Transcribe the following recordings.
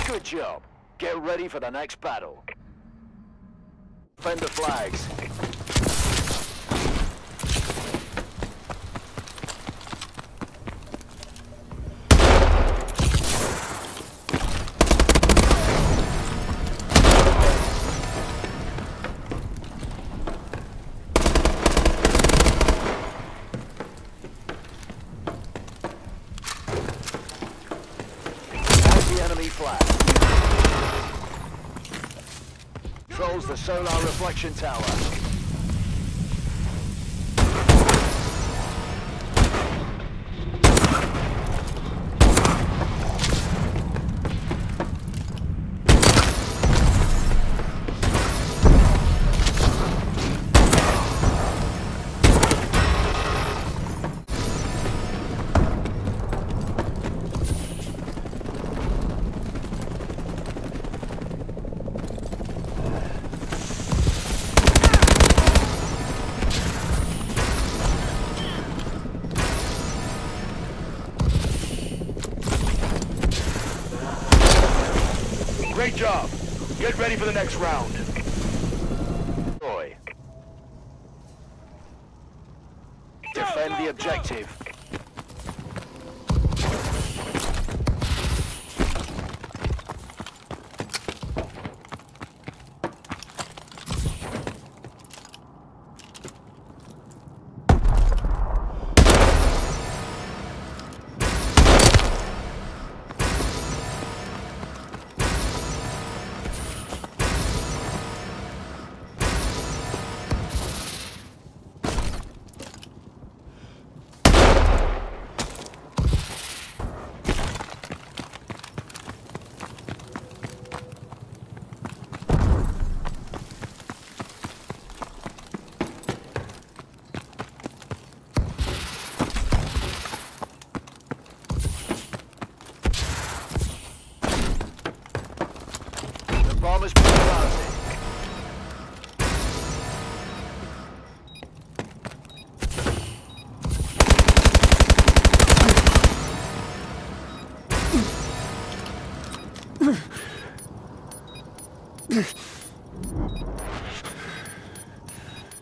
Good job. Get ready for the next battle. Defend the flags. Enemy flag. Controls the solar reflection tower. Great job. Get ready for the next round. Defend the objective. Bomb has been planted.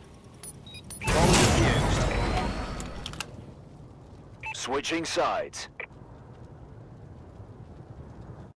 Bomb defused. Switching sides.